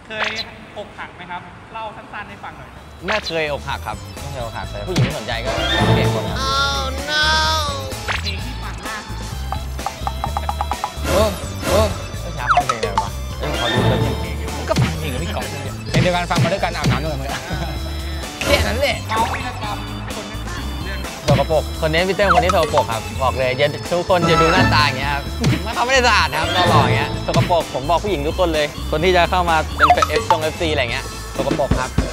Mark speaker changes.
Speaker 1: เคยอกหักไหมครับเล่าสั้นๆให้ฟังหน่อย
Speaker 2: ไม่เคยอกหักครับไม่เคยอกหักแต่ผู้หญิงไม่สนใจก็เปลี่ยนคนครับ
Speaker 1: เพลงที่ฟังล่าสุด
Speaker 2: เมื่อเช้าฟังเพลงอะไรวะเอ้ยขอดูแล้วเพลงมันก็ฟังเพลงกับพี่ก๊อฟเลยเพลงเดียวกันฟังมาด้วยกันอาบน้ำด้วยกันเหมือนกันแค่นั้นแหละ
Speaker 1: เขาไม่ระจำคนข้างๆเรื่อง
Speaker 2: โสกปรกคนนี้พี่เติ้ลคนนี้โสกปรกครับบอกเลยอย่าทุกคนอย่าดูหน้าตาอย่างเงี้ยครับเขาไม่ได้สะอาดนะครับหล่ออย่างเงี้ยโสกปรกผมบอกผู้หญิงทุกคนเลยคนที่จะเข้ามาเป็นFซีอะไรเงี้ยโสกปรกครับ